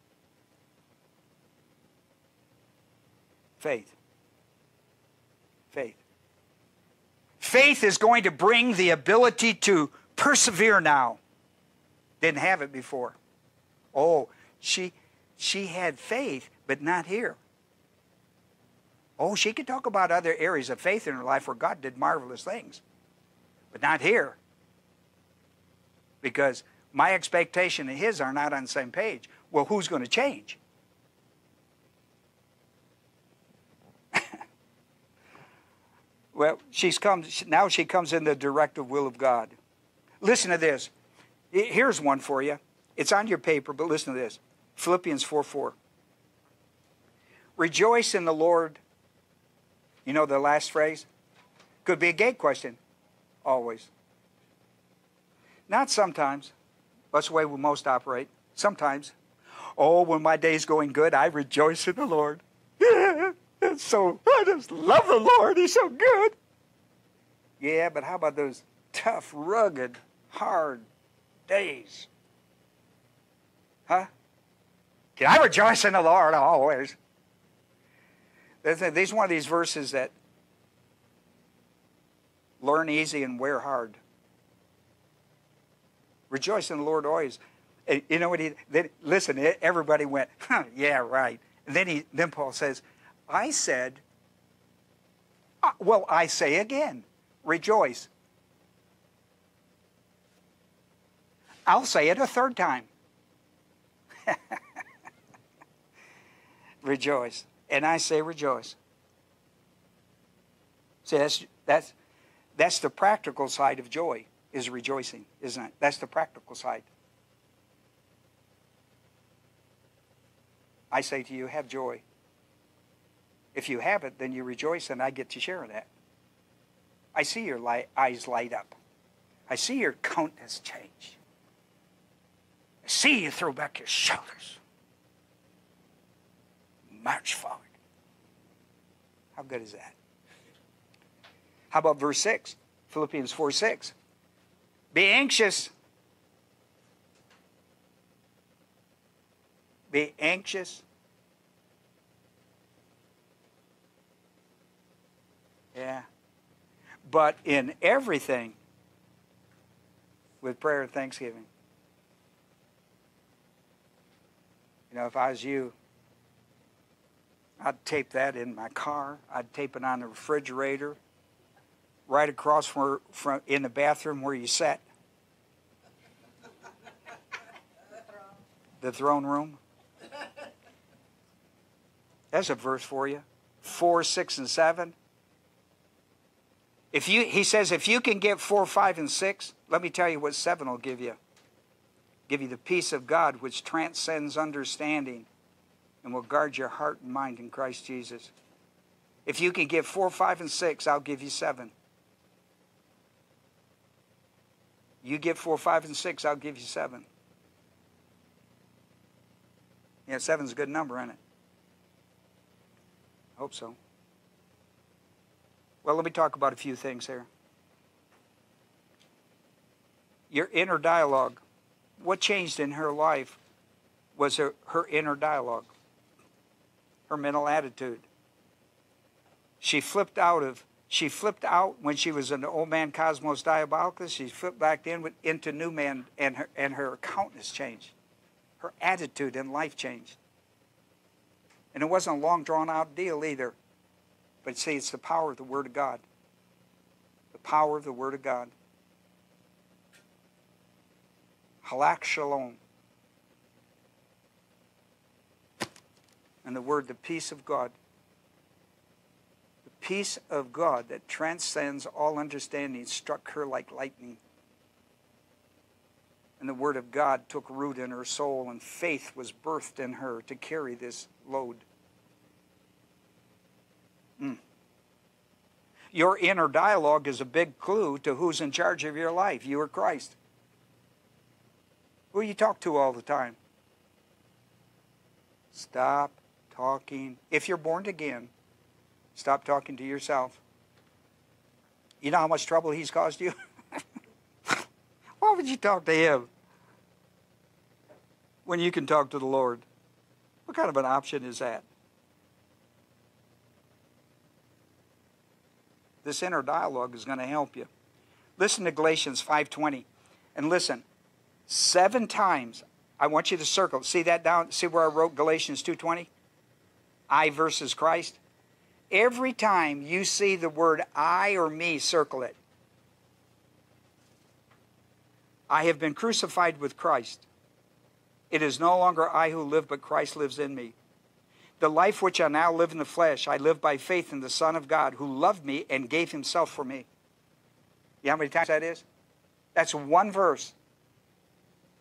Faith. Faith. Faith is going to bring the ability to persevere now. Didn't have it before. Oh, she, she had faith, but not here. Oh, she could talk about other areas of faith in her life where God did marvelous things, but not here. Because my expectation and his are not on the same page. Well, who's going to change? Well, she's come, now she comes in the directive will of God. Listen to this. Here's one for you. It's on your paper, but listen to this. Philippians four four. Rejoice in the Lord. You know the last phrase? Could be a gate question. Always. Not sometimes. That's the way we most operate. Sometimes. Oh, when my day's going good, I rejoice in the Lord. Yeah, it's so, I just love the Lord. He's so good. Yeah, but how about those tough, rugged, hard days? Huh? Can I rejoice in the Lord always? This is one of these verses that learn easy and wear hard. Rejoice in the Lord always. And you know what he, then, listen, everybody went, huh, yeah, right. And then, he, then Paul says, I said, uh, well, I say again, rejoice. I'll say it a third time. Rejoice. And I say rejoice. See, that's, that's, that's the practical side of joy, is rejoicing, isn't it? That's the practical side. I say to you, have joy. If you have it, then you rejoice, and I get to share in that. I see your light, eyes light up. I see your countenance change. I see you throw back your shoulders. March forward. How good is that? How about verse six? Philippians four six. Be anxious. Be anxious. Yeah. But in everything, with prayer and thanksgiving. You know, if I was you, I'd tape that in my car. I'd tape it on the refrigerator, right across from, from in the bathroom where you sat. The throne room. That's a verse for you. Four, six, and seven. If you, he says, if you can get four, five, and six, let me tell you what seven will give you. Give you the peace of God which transcends understanding and will guard your heart and mind in Christ Jesus. If you can get four, five, and six, I'll give you seven. You get four, five, and six, I'll give you seven. Yeah, seven's a good number, isn't it? I hope so. Well, let me talk about a few things here. Your inner dialogue. What changed in her life was her, her inner dialogue, her mental attitude. She flipped out of, she flipped out when she was an old man cosmos diabolicus. She flipped back in with, into new man, and her, and her countenance changed. Her attitude in life changed. And it wasn't a long drawn out deal either. But see, it's the power of the Word of God. The power of the Word of God. Halak shalom. And the word, the peace of God. The peace of God that transcends all understanding struck her like lightning. And the Word of God took root in her soul, and faith was birthed in her to carry this load. Mm. Your inner dialogue is a big clue to who's in charge of your life, you or Christ. Who you talk to all the time? Stop talking. If you're born again, stop talking to yourself. You know how much trouble he's caused you? Why would you talk to him when you can talk to the Lord? What kind of an option is that? This inner dialogue is going to help you. Listen to Galatians five twenty. And listen, seven times, I want you to circle. See that down? See where I wrote Galatians two twenty? I versus Christ. Every time you see the word I or me, circle it. I have been crucified with Christ. It is no longer I who live, but Christ lives in me. The life which I now live in the flesh, I live by faith in the Son of God, who loved me and gave himself for me. You know how many times that is? That's one verse.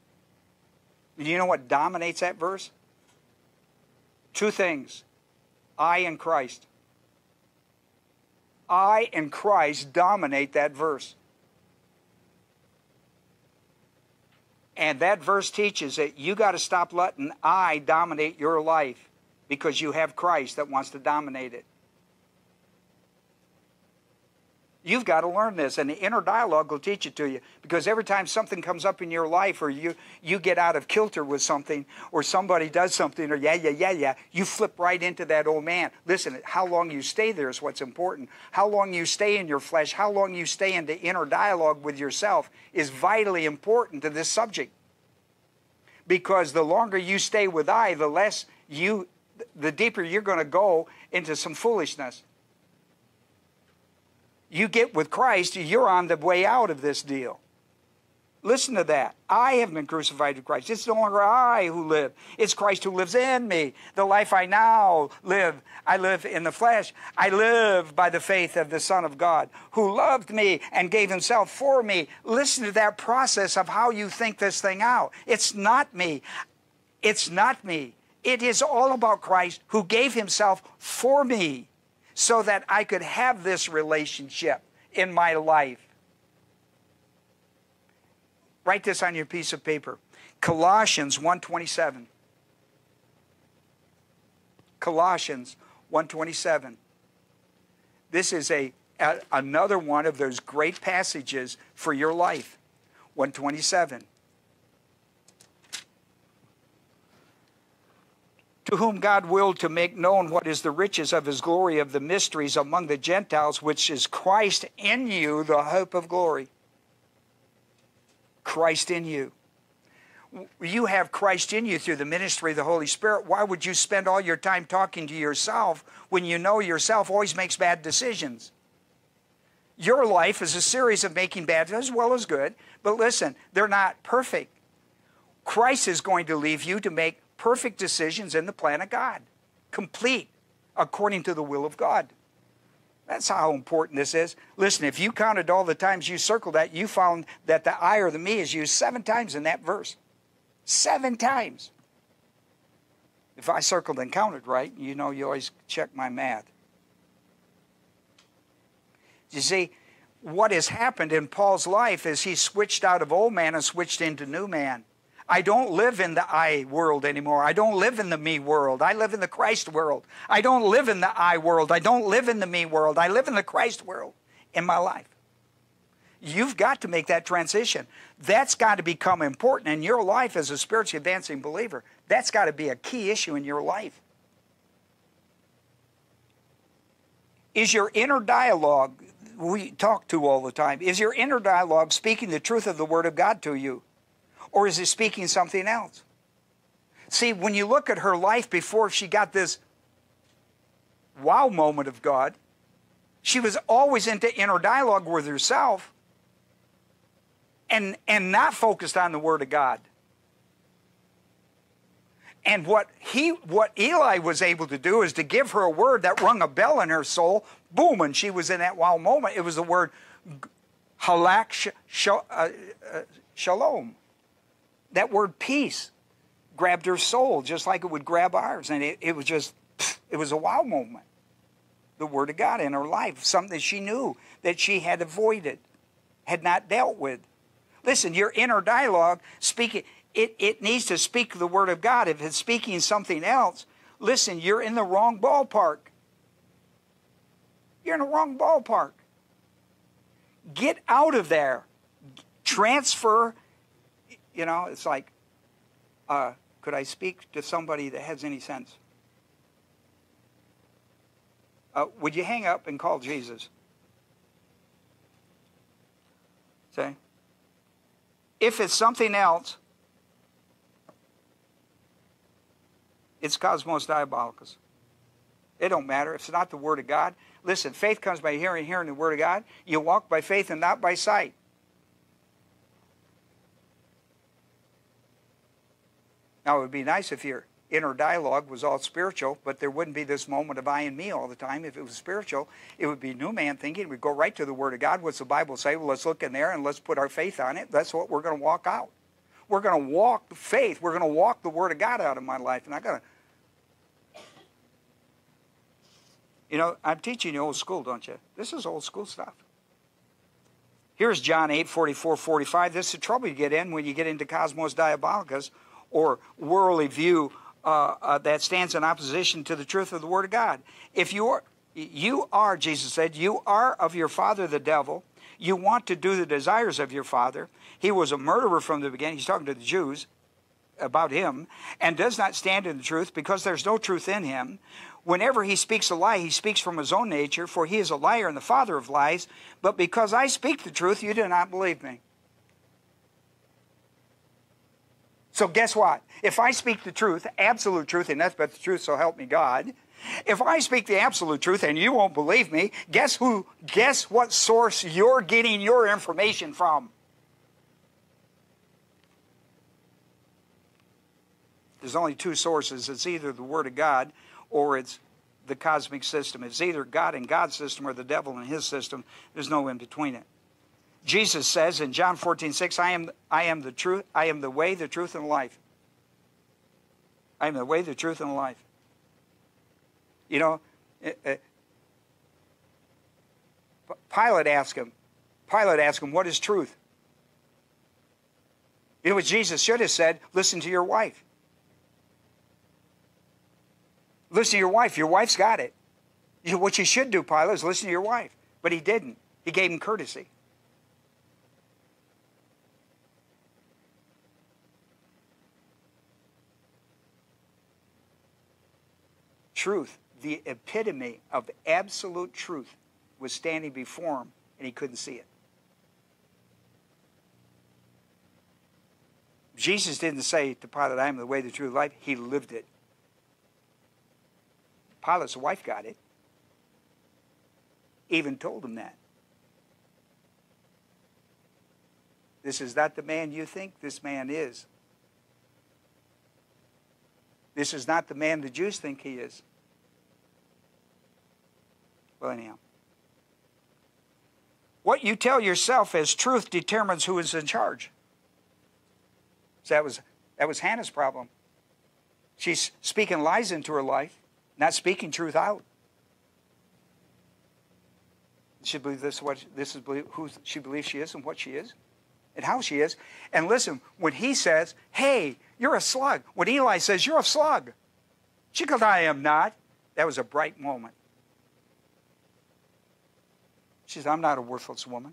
Do you know what dominates that verse? Two things. I and Christ. I and Christ dominate that verse. And that verse teaches that you got to stop letting I dominate your life, because you have Christ that wants to dominate it. You've got to learn this, and the inner dialogue will teach it to you. Because every time something comes up in your life, or you, you get out of kilter with something, or somebody does something, or yeah, yeah, yeah, yeah, you flip right into that old man. Listen, how long you stay there is what's important. How long you stay in your flesh, how long you stay in the inner dialogue with yourself is vitally important to this subject. Because the longer you stay with I, the less you, the deeper you're going to go into some foolishness. You get with Christ, you're on the way out of this deal. Listen to that. I have been crucified with Christ. It's no longer I who live. It's Christ who lives in me. The life I now live, I live in the flesh. I live by the faith of the Son of God, who loved me and gave himself for me. Listen to that process of how you think this thing out. It's not me. It's not me. It is all about Christ who gave himself for me, so that I could have this relationship in my life. Write this on your piece of paper. Colossians one twenty-seven. Colossians one twenty-seven. This is a, a another one of those great passages for your life. one twenty-seven. To whom God willed to make known what is the riches of his glory of the mysteries among the Gentiles, which is Christ in you, the hope of glory. Christ in you. You have Christ in you through the ministry of the Holy Spirit. Why would you spend all your time talking to yourself when you know yourself always makes bad decisions? Your life is a series of making bad as well as good, but listen, they're not perfect. Christ is going to leave you to make perfect decisions in the plan of God, complete according to the will of God. That's how important this is. Listen, if you counted all the times you circled that, you found that the I or the me is used seven times in that verse. Seven times. If I circled and counted right, you know you always check my math. You see, what has happened in Paul's life is he switched out of old man and switched into new man. I don't live in the I world anymore. I don't live in the me world. I live in the Christ world. I don't live in the I world. I don't live in the me world. I live in the Christ world in my life. You've got to make that transition. That's got to become important in your life as a spiritually advancing believer. That's got to be a key issue in your life. Is your inner dialogue, we talk to all the time, is your inner dialogue speaking the truth of the Word of God to you? Or is it speaking something else? See, when you look at her life before she got this wow moment of God, she was always into inner dialogue with herself and, and not focused on the Word of God. And what he, what Eli was able to do is to give her a word that rung a bell in her soul. Boom, and she was in that wow moment. It was the word halak sh sh uh, uh, shalom. That word peace grabbed her soul just like it would grab ours. And it, it was just, it was a wow moment. The Word of God in her life, something that she knew that she had avoided, had not dealt with. Listen, your inner dialogue, speaking, it, it needs to speak the Word of God. If it's speaking something else, listen, you're in the wrong ballpark. You're in the wrong ballpark. Get out of there. Transfer. You know, it's like, uh, could I speak to somebody that has any sense? Uh, would you hang up and call Jesus? See? If it's something else, it's cosmos diabolicus. It don't matter. If it's not the Word of God. Listen, faith comes by hearing, hearing the Word of God. You walk by faith and not by sight. Now, it would be nice if your inner dialogue was all spiritual, but there wouldn't be this moment of I and me all the time. If it was spiritual, it would be new man thinking. We'd go right to the Word of God. What's the Bible say? Well, let's look in there and let's put our faith on it. That's what we're going to walk out. We're going to walk faith. We're going to walk the Word of God out of my life. And I got to... You know, I'm teaching you old school, don't you? This is old school stuff. Here's John eight, forty-four, forty-five. This is the trouble you get in when you get into cosmos diabolicus, or worldly view uh, uh, that stands in opposition to the truth of the Word of God. If you are, you are, Jesus said, you are of your father the devil. You want to do the desires of your father. He was a murderer from the beginning. He's talking to the Jews about him, and does not stand in the truth, because there's no truth in him. Whenever he speaks a lie, he speaks from his own nature, for he is a liar and the father of lies. But because I speak the truth, you do not believe me. So guess what? If I speak the truth, absolute truth, and that's but the truth, so help me God. If I speak the absolute truth and you won't believe me, guess who? Guess what source you're getting your information from? There's only two sources. It's either the Word of God or it's the cosmic system. It's either God and God's system or the devil and his system. There's no in between it. Jesus says in John fourteen, six, I am, I am the truth, I am the way, the truth, and the life. I am the way, the truth, and the life. You know, uh, Pilate asked him, Pilate asked him, what is truth? You know what Jesus should have said? Listen to your wife. Listen to your wife. Your wife's got it. You know, what you should do, Pilate, is listen to your wife. But he didn't. He gave him courtesy. Truth, the epitome of absolute truth, was standing before him, and he couldn't see it. Jesus didn't say to Pilate, I am the way, the truth, life. He lived it. Pilate's wife got it. Even told him that. This is not the man you think this man is. This is not the man the Jews think he is. Well, anyhow. What you tell yourself as truth determines who is in charge. So that was, that was Hannah's problem. She's speaking lies into her life, not speaking truth out. She believes this is what this is who she believes she is and what she is and how she is. And listen, when he says, hey, you're a slug. When Eli says, you're a slug. She goes, I am not. That was a bright moment. She says, I'm not a worthless woman.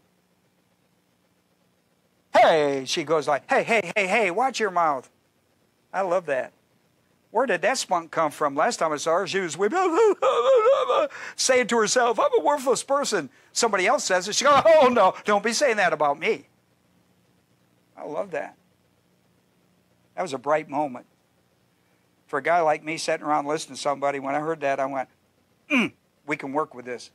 Hey, she goes like, hey, hey, hey, hey, watch your mouth. I love that. Where did that spunk come from? Last time I saw her, she was weeping, saying to herself, I'm a worthless person. Somebody else says it. She goes, oh, no, don't be saying that about me. I love that. That was a bright moment. For a guy like me sitting around listening to somebody, when I heard that, I went, mm, we can work with this.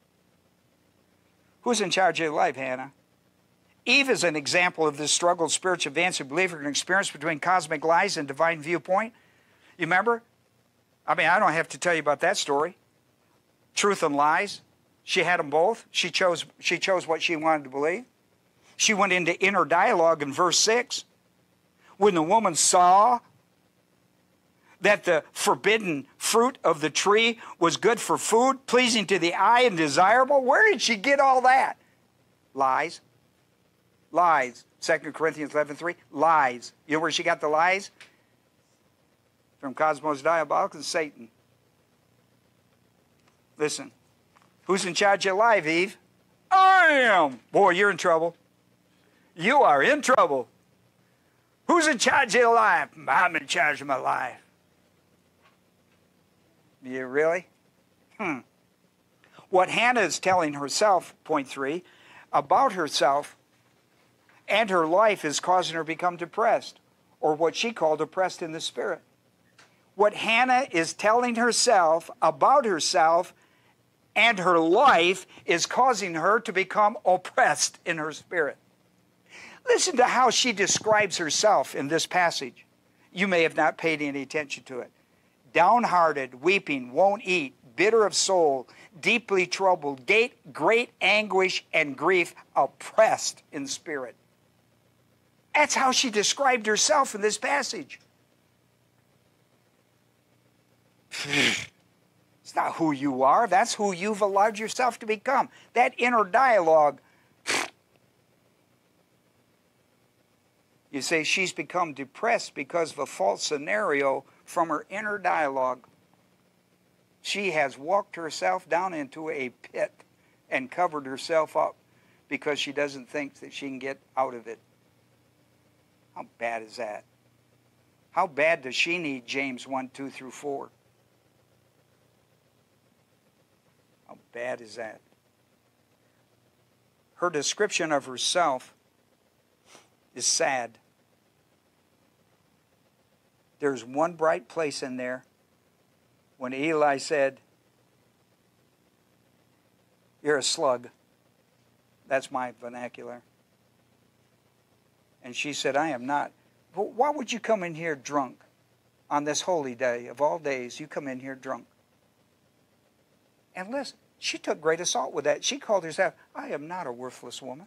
Who's in charge of your life, Hannah? Eve is an example of this struggle, spiritual advance of believer and experience between cosmic lies and divine viewpoint. You remember? I mean, I don't have to tell you about that story. Truth and lies. She had them both. She chose, she chose what she wanted to believe. She went into inner dialogue in verse six. When the woman saw that the forbidden fruit of the tree was good for food, pleasing to the eye and desirable, where did she get all that? Lies. Lies. Second Corinthians eleven three. Lies. You know where she got the lies? From Cosmos Diabolicus and Satan. Listen. Who's in charge of your life, Eve? I am. Boy, you're in trouble. You are in trouble. Who's in charge of your life? I'm in charge of my life. You really? Hmm. What Hannah is telling herself, point three, about herself and her life is causing her to become depressed, or what she called oppressed in the spirit. What Hannah is telling herself about herself and her life is causing her to become oppressed in her spirit. Listen to how she describes herself in this passage. You may have not paid any attention to it. Downhearted, weeping, won't eat, bitter of soul, deeply troubled, great, great anguish and grief, oppressed in spirit. That's how she described herself in this passage. It's not who you are. That's who you've allowed yourself to become. That inner dialogue. You say she's become depressed because of a false scenario from her inner dialogue. She has walked herself down into a pit and covered herself up because she doesn't think that she can get out of it. How bad is that? How bad does she need James one, two through four? How bad is that? Her description of herself is sad. There's one bright place in there when Eli said, "You're a slug." That's my vernacular. And she said, "I am not." Well, why would you come in here drunk on this holy day of all days? You come in here drunk. And listen, she took great assault with that. She called herself, "I am not a worthless woman."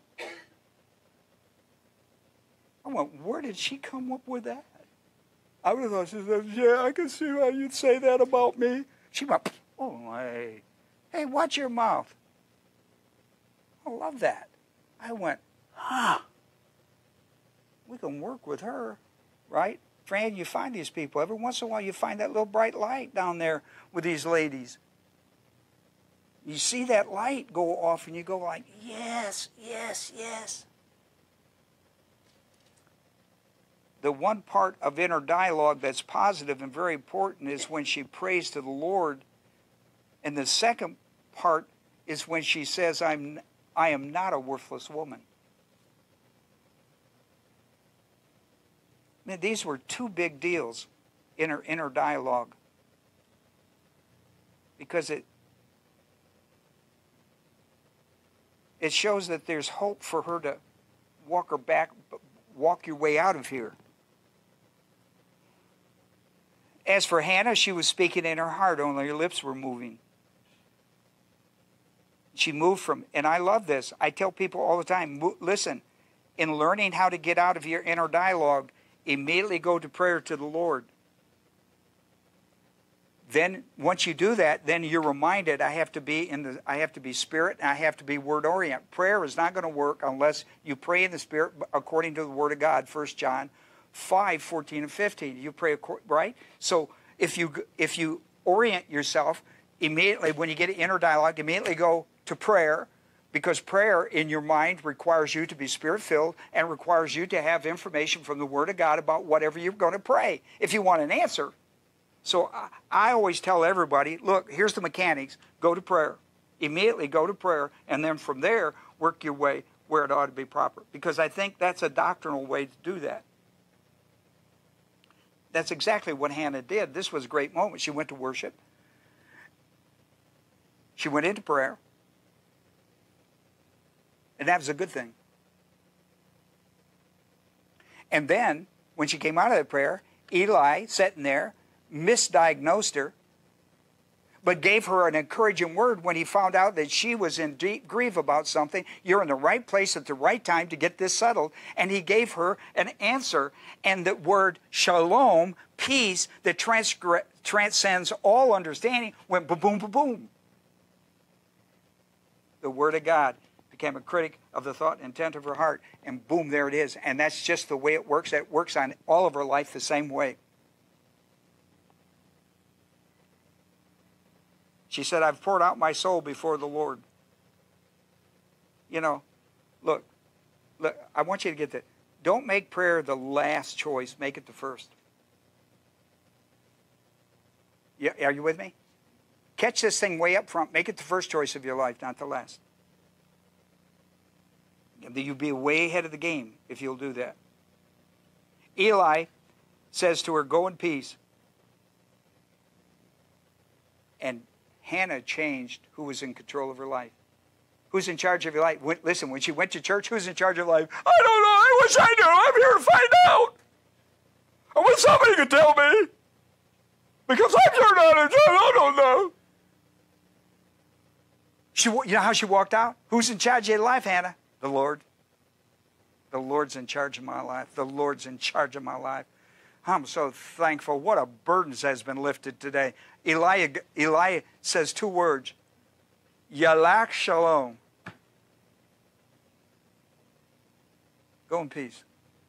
I went, where did she come up with that? I would have thought, she said, "Yeah, I can see why you'd say that about me." She went, "Oh, hey, hey, watch your mouth." I love that. I went, huh. We can work with her, right? Fran, you find these people. Every once in a while you find that little bright light down there with these ladies. You see that light go off and you go like, yes, yes, yes. The one part of inner dialogue that's positive and very important is when she prays to the Lord. And the second part is when she says, I'm, I am not a worthless woman. I mean, these were two big deals in her inner dialogue. Because it, it shows that there's hope for her to walk her back, walk your way out of here. As for Hannah, she was speaking in her heart, only her lips were moving. She moved from, and I love this. I tell people all the time, listen, in learning how to get out of your inner dialogue, immediately go to prayer to the Lord. Then, once you do that, then you're reminded, I have to be in the, I have to be spirit, and I have to be word oriented. Prayer is not going to work unless you pray in the spirit according to the Word of God. First John five, fourteen and fifteen. You pray, right? So if you if you orient yourself immediately when you get an inner dialogue, immediately go to prayer, because prayer in your mind requires you to be spirit-filled and requires you to have information from the Word of God about whatever you're going to pray if you want an answer. So I, I always tell everybody, look, here's the mechanics. Go to prayer. Immediately go to prayer, and then from there, work your way where it ought to be proper. Because I think that's a doctrinal way to do that. That's exactly what Hannah did. This was a great moment. She went to worship. She went into prayer. And that was a good thing. And then, when she came out of the prayer, Eli, sitting there, misdiagnosed her, but gave her an encouraging word when he found out that she was in deep grief about something. You're in the right place at the right time to get this settled. And he gave her an answer. And the word shalom, peace, that transcends all understanding, went boom, boom, boom. The Word of God became a critic of the thought and intent of her heart. And boom, there it is. And that's just the way it works. It works on all of her life the same way. She said, I've poured out my soul before the Lord. You know, look, look, I want you to get that. Don't make prayer the last choice. Make it the first. Yeah, are you with me? Catch this thing way up front. Make it the first choice of your life, not the last. You'll be way ahead of the game if you'll do that. Eli says to her, go in peace. And Hannah changed who was in control of her life. Who's in charge of your life? When, listen, when she went to church, who's in charge of life? I don't know. I wish I knew. I'm here to find out. I wish somebody could tell me. Because I'm sure not in charge. I don't know. She, you know how she walked out? Who's in charge of your life, Hannah? The Lord. The Lord's in charge of my life. The Lord's in charge of my life. I'm so thankful. What a burden has been lifted today. Elijah, Elijah says two words. Yalak shalom. Go in peace.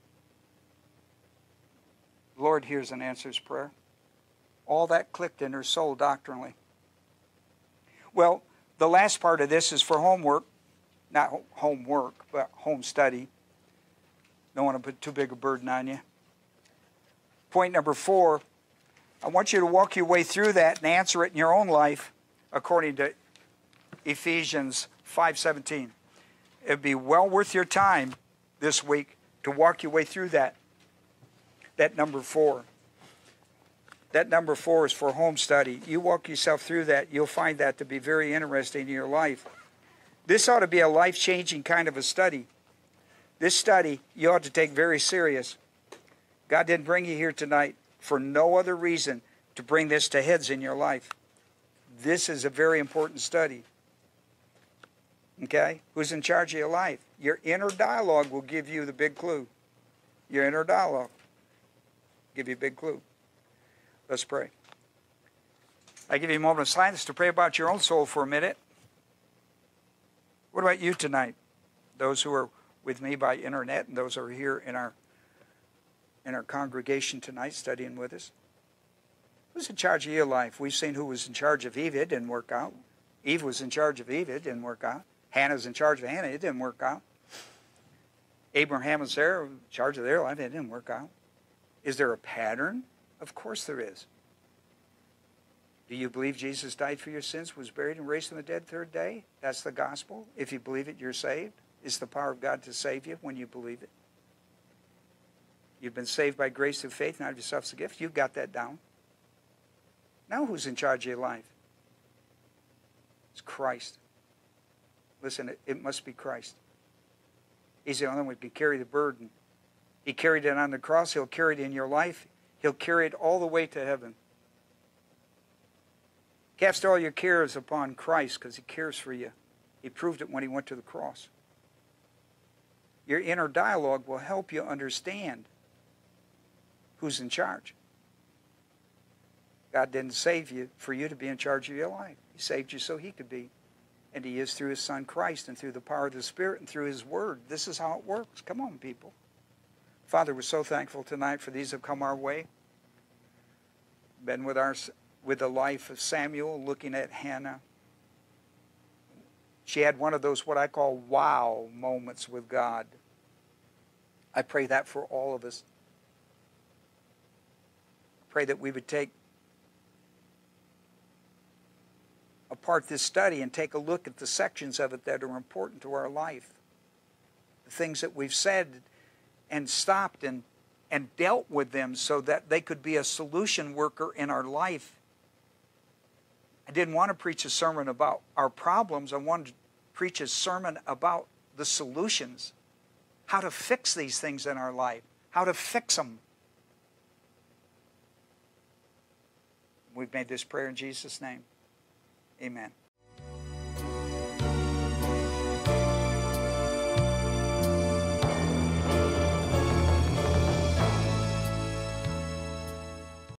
The Lord hears and answers prayer. All that clicked in her soul doctrinally. Well, the last part of this is for homework. Not homework, but home study. Don't want to put too big a burden on you. Point number four, I want you to walk your way through that and answer it in your own life according to Ephesians five seventeen. It'd be well worth your time this week to walk your way through that. That number four. That number four is for home study. You walk yourself through that, you'll find that to be very interesting in your life. This ought to be a life-changing kind of a study. This study you ought to take very serious. God didn't bring you here tonight for no other reason to bring this to heads in your life. This is a very important study. Okay? Who's in charge of your life? Your inner dialogue will give you the big clue. Your inner dialogue give you a big clue. Let's pray. I give you a moment of silence to pray about your own soul for a minute. What about you tonight? Those who are with me by internet and those who are here in our in our congregation tonight studying with us. Who's in charge of your life? We've seen who was in charge of Eve. It didn't work out. Eve was in charge of Eve. It didn't work out. Hannah's in charge of Hannah. It didn't work out. Abraham and Sarah in charge of their life. It didn't work out. Is there a pattern? Of course there is. Do you believe Jesus died for your sins, was buried, and raised from the dead third day? That's the gospel. If you believe it, you're saved. It's the power of God to save you when you believe it. You've been saved by grace through faith, not of yourself as a gift. You've got that down. Now who's in charge of your life? It's Christ. Listen, it, it must be Christ. He's the only one who can carry the burden. He carried it on the cross. He'll carry it in your life. He'll carry it all the way to heaven. Cast all your cares upon Christ because He cares for you. He proved it when He went to the cross. Your inner dialogue will help you understand who's in charge. God didn't save you for you to be in charge of your life. He saved you so He could be. And He is through His Son Christ and through the power of the Spirit and through His Word. This is how it works. Come on, people. Father, we're so thankful tonight for these who have come our way. Been with our with the life of Samuel, looking at Hannah. She had one of those what I call wow moments with God. I pray that for all of us. Pray that we would take apart this study and take a look at the sections of it that are important to our life. The things that we've said and stopped and, and dealt with them so that they could be a solution worker in our life. I didn't want to preach a sermon about our problems. I wanted to preach a sermon about the solutions. How to fix these things in our life. How to fix them. We've made this prayer in Jesus' name. Amen.